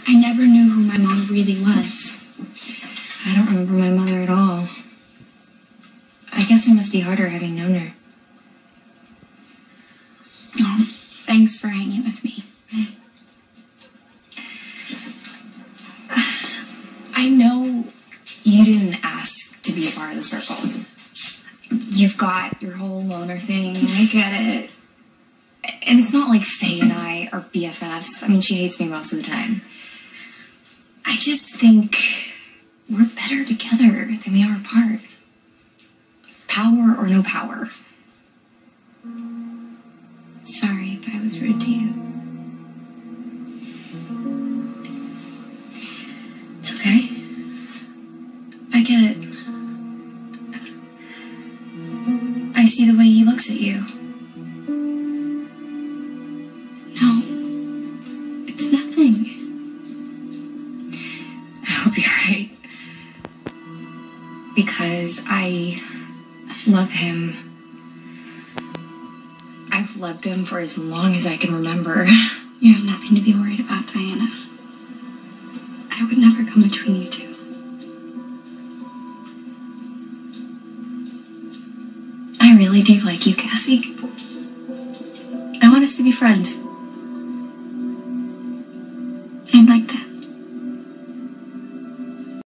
I never knew who my mom really was. I don't remember my mother at all. I guess it must be harder having known her. Oh, thanks for hanging with me. I know you didn't ask to be a part of the circle. You've got your whole loner thing. I get it. And it's not like Faye and I are BFFs. I mean, she hates me most of the time. I just think we're better together than we are apart. Power or no power. Sorry if I was rude to you. It's okay. I get it. I see the way he looks at you. No, it's nothing. I hope you're right. Because I love him. I've loved him for as long as I can remember. You have nothing to be worried about, Diana. I would never come between you two. I really do like you, Cassie. I want us to be friends.